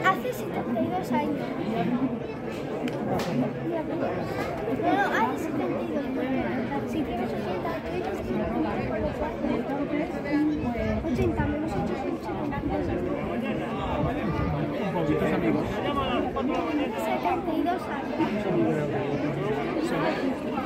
Hace 72 años. No, hace 72. Si tienes 80, tienes 80 menos 8 son 72. ¿Y tus amigos? 72 años.